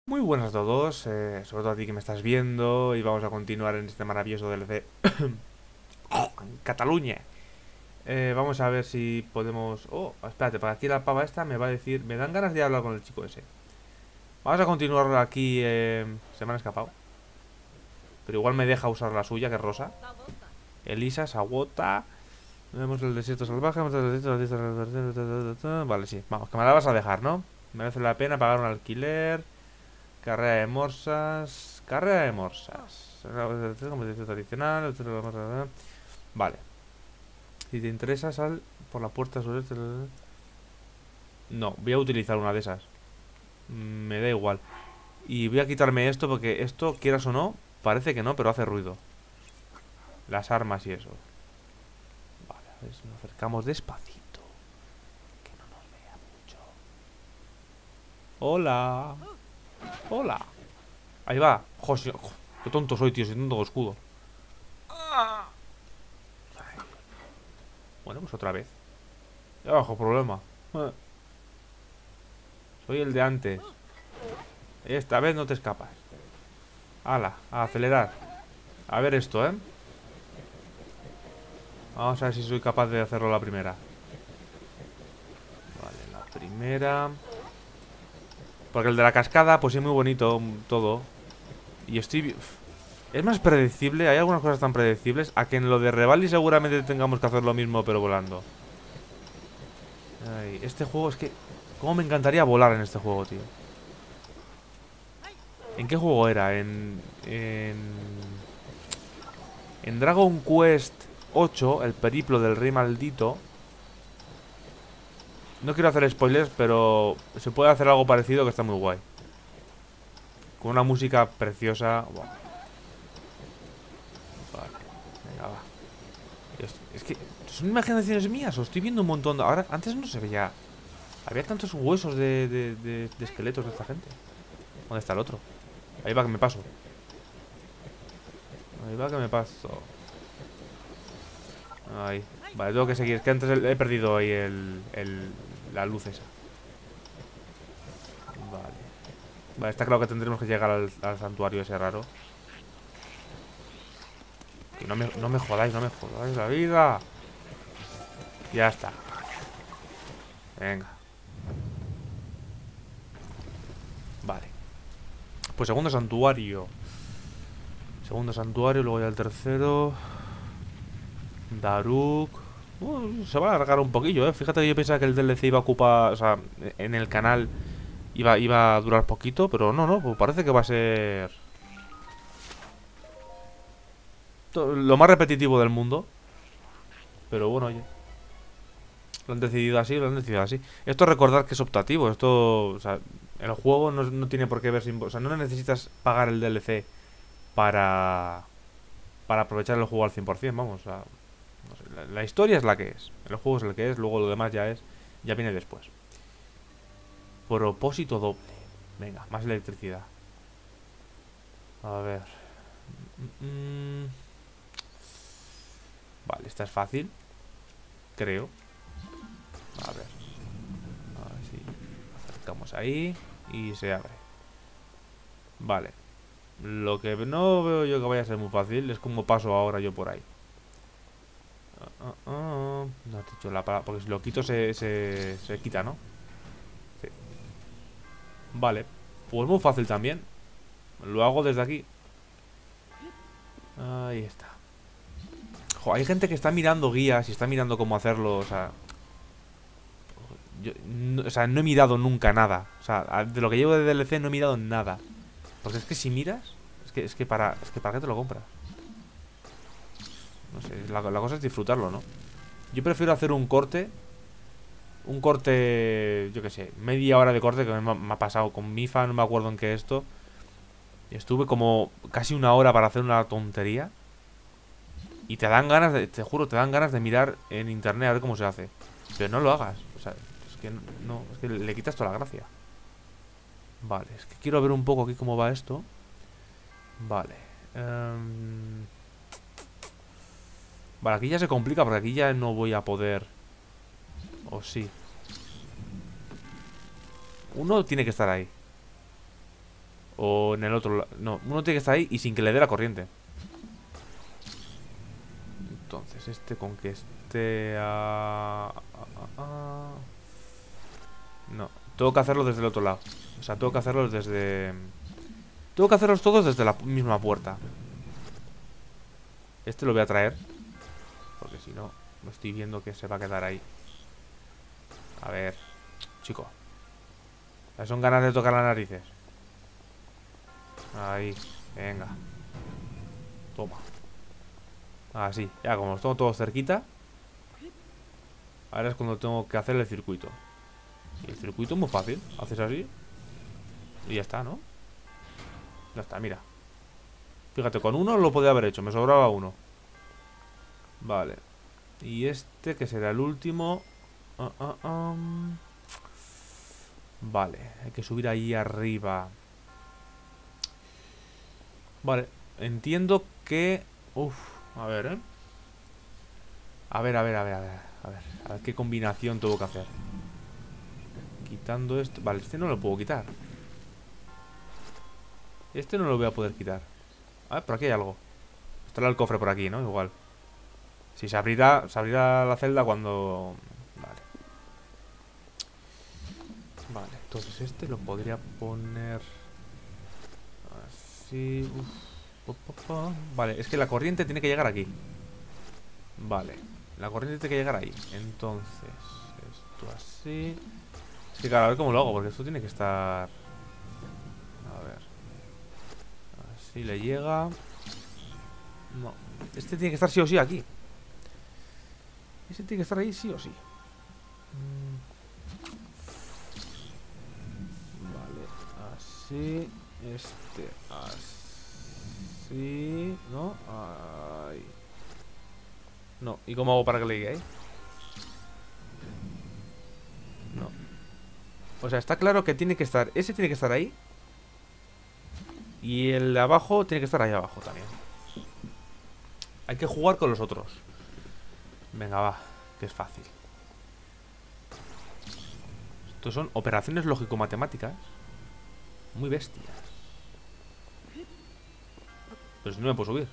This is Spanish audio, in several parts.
Muy buenas a todos, sobre todo a ti que me estás viendo, y vamos a continuar en este maravilloso DLC en Cataluña. Vamos a ver si podemos... Oh, espérate, para aquí la pava esta me va a decir... Me dan ganas de hablar con el chico ese. Vamos a continuar aquí, se me han escapado. Pero igual me deja usar la suya, que es rosa. Elisa, Sagota... Vemos el desierto salvaje... Vale, sí, vamos, que me la vas a dejar, ¿no? Merece la pena pagar un alquiler... Carrera de morsas. Carrera de morsas. Competición tradicional. Vale. Si te interesa, sal por la puerta sureste. No, voy a utilizar una de esas. Me da igual. Y voy a quitarme esto porque esto, quieras o no, parece que no, pero hace ruido. Las armas y eso. Vale, a ver si nos acercamos despacito. Que no nos vea mucho. Hola. Hola. Ahí va. Joder, qué tonto soy, tío, si tengo escudo. Bueno, pues otra vez. Ya bajo problema. Soy el de antes. Esta vez no te escapas. Hala, a acelerar. A ver esto, ¿eh? Vamos a ver si soy capaz de hacerlo la primera. Vale, la primera. Porque el de la cascada, pues es muy bonito todo. Y estoy... Es más predecible, hay algunas cosas tan predecibles, a que en lo de Revali seguramente tengamos que hacer lo mismo, pero volando. Ay, este juego es que... ¿Cómo me encantaría volar en este juego, tío? ¿En qué juego era? En Dragon Quest 8, el periplo del rey maldito. No quiero hacer spoilers, pero se puede hacer algo parecido que está muy guay. Con una música preciosa. Buah. Vale, venga, va. Es que son imaginaciones mías, o estoy viendo un montón de... Ahora, antes no se veía... Había tantos huesos de esqueletos de esta gente. ¿Dónde está el otro? Ahí va que me paso. Ahí va que me paso. Ahí. Vale, tengo que seguir. Es que antes he perdido ahí la luz esa. Vale. Vale, está claro que tendremos que llegar al santuario ese raro. Y no me jodáis, no me jodáis la vida. Ya está. Venga. Vale. Pues segundo santuario. Segundo santuario, luego ya el tercero. Daruk. Se va a alargar un poquillo, ¿eh? Fíjate que yo pensaba que el DLC iba a ocupar... O sea, en el canal iba a durar poquito, pero no, pues parece que va a ser... Lo más repetitivo del mundo. Pero bueno, oye. Lo han decidido así, lo han decidido así. Esto recordad que es optativo. Esto, o sea, el juego no tiene por qué ver sin... O sea, no necesitas pagar el DLC para... Para aprovechar el juego al 100%, vamos. O sea, no sé, la historia es la que es. El juego es el que es, luego lo demás ya es... Ya viene después. Propósito doble. Venga, más electricidad. A ver. Vale, esta es fácil. Creo. A ver. A ver si acercamos ahí. Y se abre. Vale. Lo que no veo yo que vaya a ser muy fácil es como paso ahora yo por ahí. No te he dicho la palabra. Porque si lo quito se quita, ¿no? Sí. Vale. Pues muy fácil también. Lo hago desde aquí. Ahí está. Jo, hay gente que está mirando guías y está mirando cómo hacerlo. O sea, o sea, no he mirado nunca nada. O sea, de lo que llevo de DLC no he mirado nada. Porque es que si miras, es que para qué te lo compras. No sé, la cosa es disfrutarlo, ¿no? Yo prefiero hacer un corte. Un corte, yo qué sé, media hora de corte que me ha pasado con Mifa, no me acuerdo en qué esto. Y estuve como casi una hora para hacer una tontería. Y te dan ganas de, te juro, te dan ganas de mirar en internet a ver cómo se hace. Pero no lo hagas. O sea, es que no, es que le quitas toda la gracia. Vale, es que quiero ver un poco aquí cómo va esto. Vale. Vale, aquí ya se complica porque aquí ya no voy a poder. O sí. Uno tiene que estar ahí. O en el otro lado. No, uno tiene que estar ahí y sin que le dé la corriente. Entonces, este con que esté No, tengo que hacerlo desde el otro lado. O sea, tengo que hacerlo desde... Tengo que hacerlos todos desde la misma puerta. Este lo voy a traer, porque si no, lo estoy viendo que se va a quedar ahí. A ver, chico. Son ganas de tocar las narices. Ahí, venga. Toma. Así, ya como los tengo todos cerquita. Ahora es cuando tengo que hacer el circuito. Y el circuito es muy fácil. Haces así y ya está, ¿no? Ya está, mira. Fíjate, con uno lo podía haber hecho. Me sobraba uno. Vale. Y este que será el último. Vale, hay que subir ahí arriba. Vale, entiendo que... Uf, a ver, ¿eh? A ver. A ver qué combinación tengo que hacer. Quitando esto... Vale, este no lo puedo quitar. Este no lo voy a poder quitar. A ver, por aquí hay algo. Estará el cofre por aquí, ¿no? Igual. Si se abrirá la celda cuando... Vale. Vale, entonces este lo podría poner... Así... Vale, es que la corriente tiene que llegar aquí. Vale, la corriente tiene que llegar ahí. Entonces, esto así... Es que claro, a ver cómo lo hago, porque esto tiene que estar... A ver... Así le llega... No, este tiene que estar sí o sí aquí. Ese tiene que estar ahí sí o sí. Vale, así. Este, así. ¿No? Ahí. No, ¿y cómo hago para que le llegue ahí? No. O sea, está claro que tiene que estar... Ese tiene que estar ahí. Y el de abajo tiene que estar ahí abajo también. Hay que jugar con los otros. Venga, va, que es fácil. Estos son operaciones lógico-matemáticas muy bestias. Pero si no me puedo subir.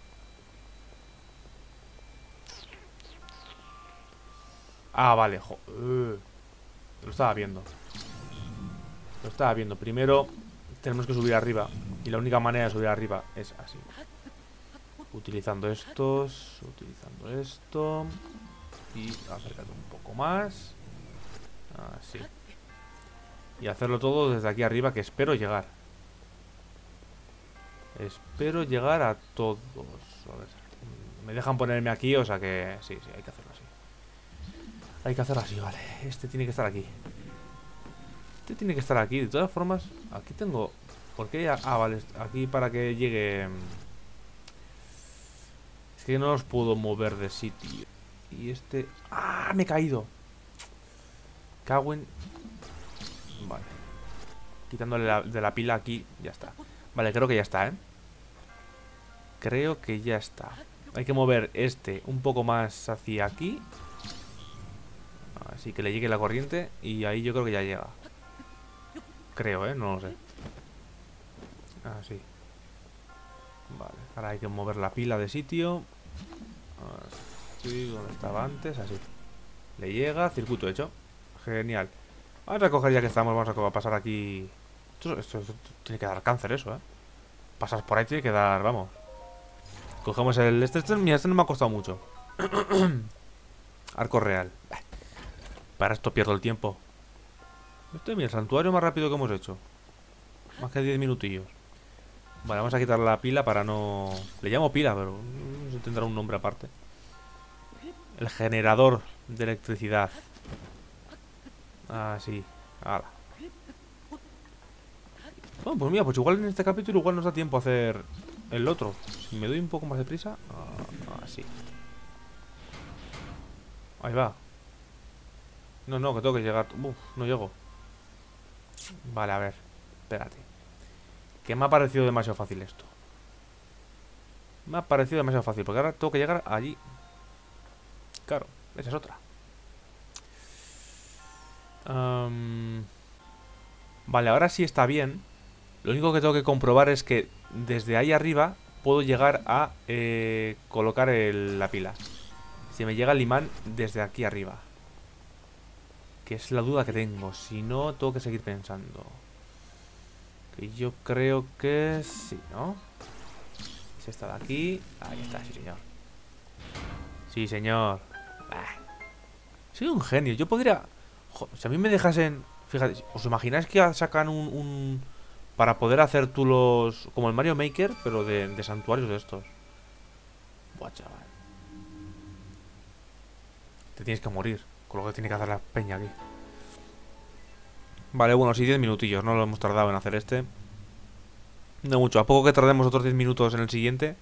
Ah, vale, lo estaba viendo. Lo estaba viendo. Primero tenemos que subir arriba. Y la única manera de subir arriba es así. Utilizando estos. Utilizando esto. Y acércate un poco más. Así. Y hacerlo todo desde aquí arriba, que espero llegar. Espero llegar a todos. A ver. Me dejan ponerme aquí, o sea que... Sí, hay que hacerlo así. Hay que hacerlo así, vale. Este tiene que estar aquí. Este tiene que estar aquí. De todas formas, aquí tengo... ¿Por qué ya...? Ah, vale. Aquí para que llegue... Es que no los puedo mover de sitio. Y este... ¡Ah! Me he caído. Cago en... Vale. Quitándole de la pila aquí. Ya está. Vale, creo que ya está, ¿eh? Creo que ya está. Hay que mover este un poco más hacia aquí. Así que le llegue la corriente. Y ahí yo creo que ya llega. Creo, ¿eh? No lo sé. Así. Vale. Ahora hay que mover la pila de sitio. Así, donde estaba antes. Así. Le llega. Circuito hecho. Genial. Vamos a coger ya que estamos. Vamos a pasar aquí. Esto tiene que dar cáncer eso, ¿eh? Pasas por ahí tiene que dar... Vamos. Cogemos el... Mira, este no me ha costado mucho. Arco real. Para esto pierdo el tiempo. Este es el santuario más rápido que hemos hecho. Más que 10 minutillos. Vale, vamos a quitar la pila para no... Le llamo pila, pero no sé, tendrá un nombre aparte. El generador de electricidad. Ah, sí. Hala. Bueno, pues mira, pues igual en este capítulo igual nos da tiempo a hacer el otro. Si me doy un poco más de prisa. Así. Ahí va. No, que tengo que llegar. Uf, no llego. Vale, a ver. Espérate. Que me ha parecido demasiado fácil esto. Me ha parecido demasiado fácil. Porque ahora tengo que llegar allí. Claro, esa es otra. Vale, ahora sí está bien. Lo único que tengo que comprobar es que desde ahí arriba puedo llegar a colocar la pila. Si me llega el imán desde aquí arriba. Que es la duda que tengo. Si no, tengo que seguir pensando. Que yo creo que sí, ¿no? Si está de aquí. Ahí está, sí señor. Sí señor. Soy un genio. Yo podría... Joder, si a mí me dejasen... Fíjate, ¿os imagináis que sacan para poder hacer tú los... Como el Mario Maker, pero de santuarios de estos? Buah, chaval. Te tienes que morir con lo que tiene que hacer la peña aquí. Vale, bueno, sí, 10 minutillos. No lo hemos tardado en hacer este. No mucho. A poco que tardemos otros 10 minutos en el siguiente.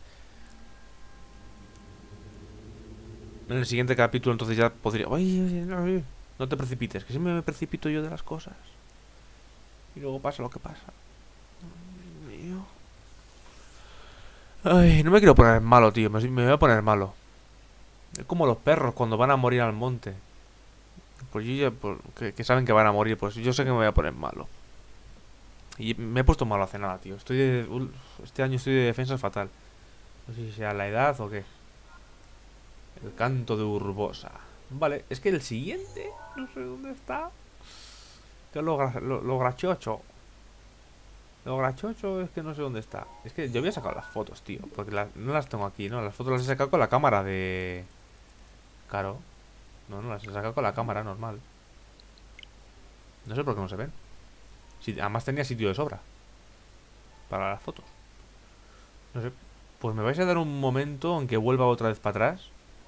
En el siguiente capítulo entonces ya podría... Ay, no te precipites, que siempre me precipito yo de las cosas. Y luego pasa lo que pasa. Dios mío. Ay, no me quiero poner malo, tío. Me voy a poner malo. Es como los perros cuando van a morir al monte. Pues yo ya... que saben que van a morir. Pues yo sé que me voy a poner malo. Y me he puesto malo hace nada, tío. Este año estoy de defensa fatal. No sé si sea la edad o qué. El canto de Urbosa. Vale, es que el siguiente... No sé dónde está. Que es lo grachocho. Lo grachocho es que no sé dónde está. Es que yo había sacado las fotos, tío. Porque no las tengo aquí, ¿no? Las fotos las he sacado con la cámara de... Claro. No, las he sacado con la cámara normal. No sé por qué no se ven. Además tenía sitio de sobra para las fotos. No sé. Pues me vais a dar un momento en que vuelva otra vez para atrás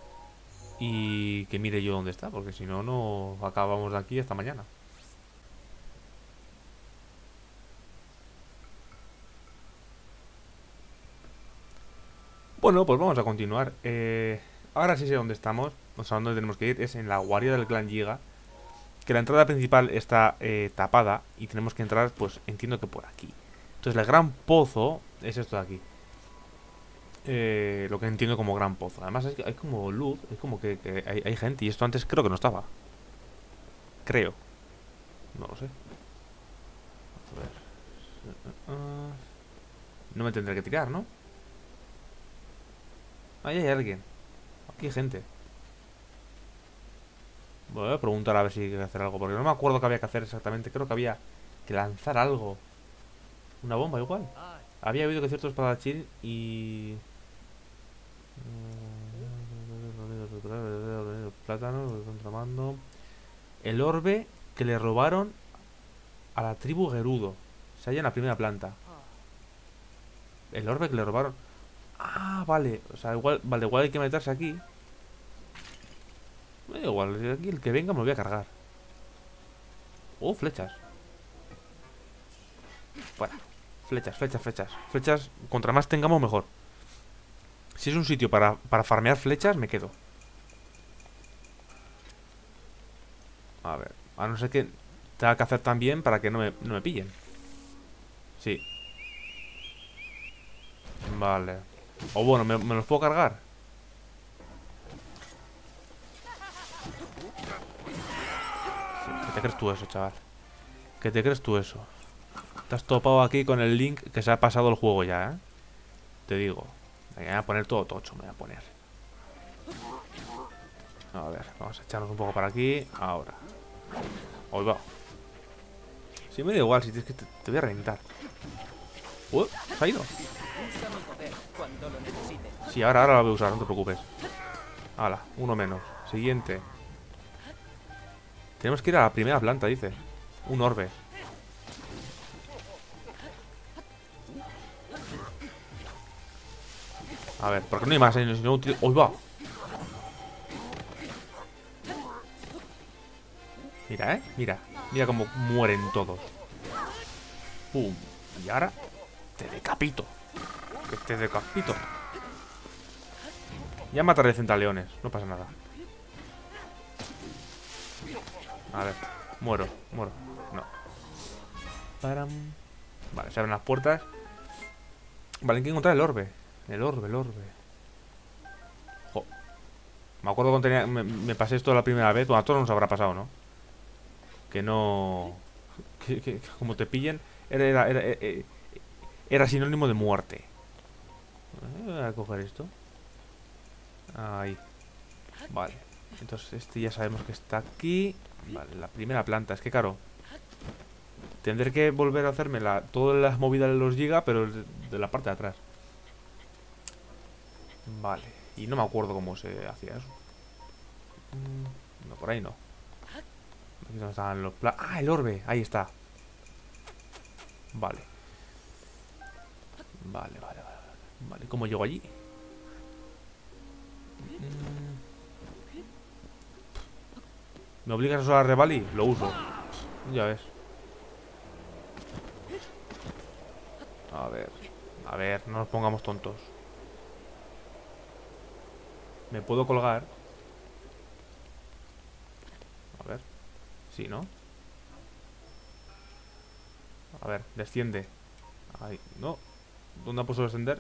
y que mire yo dónde está, porque si no, no acabamos de aquí hasta mañana. Bueno, pues vamos a continuar. Ahora sí sé dónde estamos. O sea, dónde tenemos que ir. Es en la guarida del clan Giga. Que la entrada principal está tapada. Y tenemos que entrar, pues entiendo que por aquí. Entonces el gran pozo es esto de aquí. Lo que entiendo como gran pozo. Además hay como luz. Es como que hay gente. Y esto antes creo que no estaba. Creo. No lo sé. A ver. No me tendré que tirar, ¿no? Ahí hay alguien. Aquí hay gente. Voy a preguntar a ver si hay que hacer algo. Porque no me acuerdo qué había que hacer exactamente. Creo que había que lanzar algo. Una bomba igual. Había oído que cierto espadachín y... Plátano, contramando. El orbe que le robaron a la tribu Gerudo. Se halla en la primera planta. El orbe que le robaron. Ah, vale. O sea, igual, vale, igual hay que meterse aquí. Me da igual, aquí el que venga me lo voy a cargar. Flechas. Bueno, flechas, flechas, flechas. Flechas, contra más tengamos mejor. Si es un sitio para farmear flechas, me quedo. A ver, a no ser que tenga que hacer también para que no me pillen. Sí. Vale. O bueno, ¿me los puedo cargar? Sí, ¿qué te crees tú eso, chaval? ¿Qué te crees tú eso? Te has topado aquí con el Link que se ha pasado el juego ya, ¿eh? Te digo. Me voy a poner todo tocho, me voy a poner. A ver, vamos a echarnos un poco para aquí. Ahora. Hoy va. Si me da igual, si tienes que te voy a reventar. ¿Se ha ido? Sí, ahora lo voy a usar, no te preocupes. Hala, uno menos. Siguiente. Tenemos que ir a la primera planta, dice. Un orbe. A ver, ¿por qué no hay más? Si no ¡hoy va! Mira, mira. Mira cómo mueren todos. ¡Pum! Y ahora te decapito. Que te decapito. Ya mataré centaleones. No pasa nada. A ver. Muero. No. Param. Vale, se abren las puertas. Vale, hay que encontrar el orbe. El orbe. Jo. Me acuerdo cuando me pasé esto la primera vez. Bueno, a todos nos habrá pasado, ¿no? Que no... Que como te pillen... era sinónimo de muerte. Voy a coger esto. Ahí. Vale. Entonces este ya sabemos que está aquí. Vale, la primera planta. Es que claro, tendré que volver a hacerme todas las movidas de los giga, pero de la parte de atrás. Vale. Y no me acuerdo cómo se hacía eso. No, por ahí no. Aquí no estaban los ¡Ah, el orbe! Ahí está. Vale. Vale, vale, vale. Vale, ¿cómo llego allí? ¿Me obligas a usar Revali? Lo uso. Ya ves. A ver, no nos pongamos tontos. ¿Me puedo colgar? A ver. Sí, ¿no? A ver, desciende. Ahí, no. ¿Dónde ha puesto descender?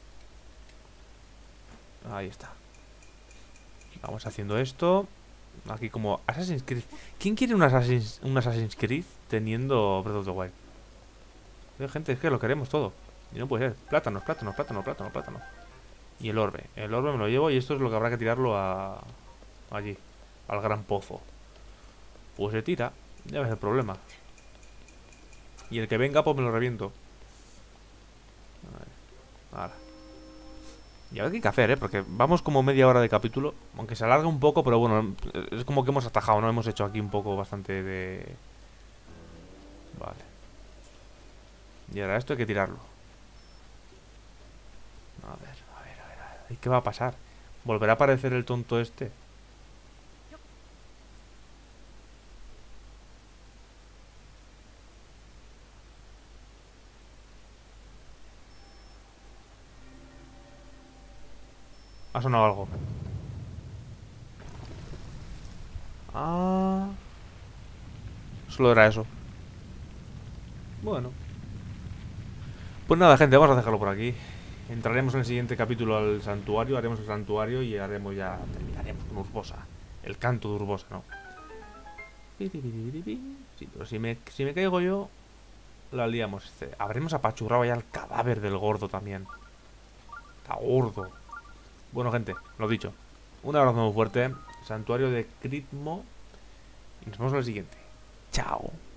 Ahí está. Vamos haciendo esto. Aquí como Assassin's Creed. ¿Quién quiere un Assassin's Creed teniendo Breath of the Wild? Gente, es que lo queremos todo. Y no puede ser. Plátanos, plátanos, plátanos, plátanos, plátanos. Y el orbe. El orbe me lo llevo y esto es lo que habrá que tirarlo allí. Al gran pozo. Pues se tira. Ya ves el problema. Y el que venga, pues me lo reviento. Ahora. Y a ver qué hay que hacer, porque vamos como media hora de capítulo. Aunque se alarga un poco, pero bueno, es como que hemos atajado, ¿no? Hemos hecho aquí un poco bastante de... Vale. Y ahora esto hay que tirarlo. A ver, a ver, a ver, a ver. ¿Qué va a pasar? ¿Volverá a aparecer el tonto este? Ha sonado algo. Ah... Solo era eso. Bueno. Pues nada, gente, vamos a dejarlo por aquí. Entraremos en el siguiente capítulo al santuario, haremos el santuario y haremos ya... Terminaremos con Urbosa. El canto de Urbosa, ¿no? Sí, pero si me caigo yo, la liamos. Habremos apachurrado ya el cadáver del gordo también. Está gordo. Bueno, gente, lo dicho. Un abrazo muy fuerte. Santuario de Critmo. Y nos vemos en el siguiente. Chao.